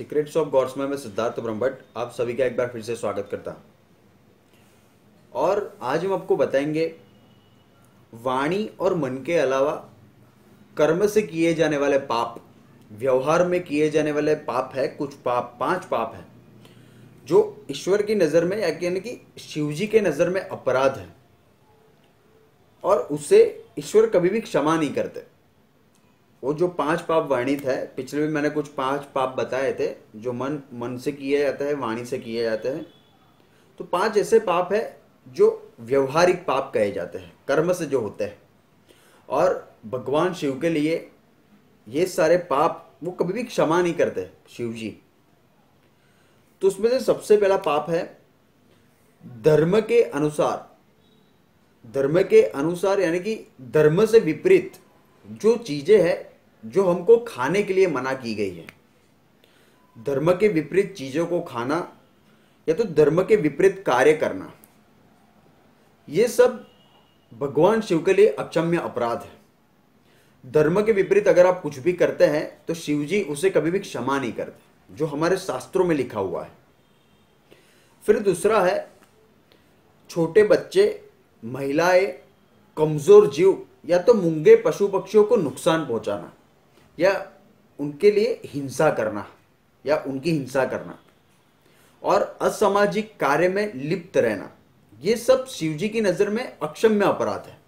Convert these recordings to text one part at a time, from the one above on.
Secrets of God's में मैं सिद्धार्थ ब्रह्मभट्ट आप सभी का एक बार फिर से स्वागत करता हूं। और आज हम आपको बताएंगे वाणी और मन के अलावा कर्म से किए जाने वाले पाप, व्यवहार में किए जाने वाले पाप है। कुछ पाप, 5 पाप है जो ईश्वर की नज़र में यानी कि शिव जी के नज़र में अपराध है और उसे ईश्वर कभी भी क्षमा नहीं करते। वो जो 5 पाप वर्णित है, पिछले भी मैंने कुछ 5 पाप बताए थे जो मन से किया जाता है, वाणी से किए जाते हैं। तो 5 ऐसे पाप है जो व्यवहारिक पाप कहे जाते हैं, कर्म से जो होते हैं। और भगवान शिव के लिए ये सारे पाप वो कभी भी क्षमा नहीं करते शिव जी। तो उसमें से सबसे पहला पाप है धर्म के अनुसार। धर्म के अनुसार यानी कि धर्म से विपरीत जो चीजें हैं जो हमको खाने के लिए मना की गई है। धर्म के विपरीत चीजों को खाना या तो धर्म के विपरीत कार्य करना, ये सब भगवान शिव के लिए अक्षम्य अपराध है। धर्म के विपरीत अगर आप कुछ भी करते हैं तो शिव जी उसे कभी भी क्षमा नहीं करते, जो हमारे शास्त्रों में लिखा हुआ है। फिर दूसरा है छोटे बच्चे, महिलाएं, कमजोर जीव या तो मूंगे पशु पक्षियों को नुकसान पहुंचाना या उनके लिए हिंसा करना या उनकी हिंसा करना और असामाजिक कार्य में लिप्त रहना, ये सब शिव जी की नजर में अक्षम्य अपराध है।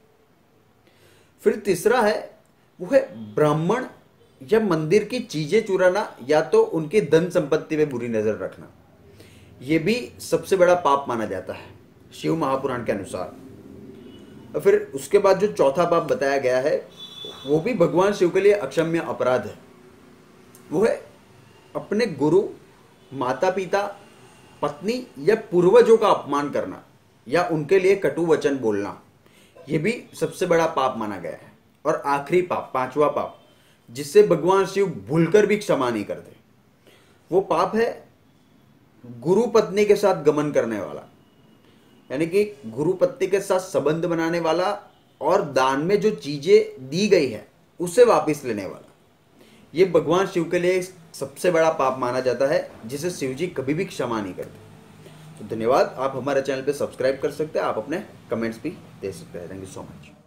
फिर तीसरा है वो है ब्राह्मण या मंदिर की चीजें चुराना या तो उनकी धन संपत्ति पे बुरी नजर रखना, ये भी सबसे बड़ा पाप माना जाता है शिव महापुराण के अनुसार। और फिर उसके बाद जो चौथा पाप बताया गया है वो भी भगवान शिव के लिए अक्षम्य अपराध है। वो है अपने गुरु, माता पिता, पत्नी या पूर्वजों का अपमान करना या उनके लिए कटु वचन बोलना, ये भी सबसे बड़ा पाप माना गया है। और आखिरी पाप, 5वां पाप, जिससे भगवान शिव भूलकर भी क्षमा नहीं करते, वो पाप है गुरु पत्नी के साथ गमन करने वाला, यानी कि गुरु पत्नी के साथ संबंध बनाने वाला और दान में जो चीजें दी गई है उसे वापस लेने वाला। ये भगवान शिव के लिए सबसे बड़ा पाप माना जाता है जिसे शिव जी कभी भी क्षमा नहीं करते। तो धन्यवाद। आप हमारे चैनल पे सब्सक्राइब कर सकते हैं, आप अपने कमेंट्स भी दे सकते हैं। Thank you so much.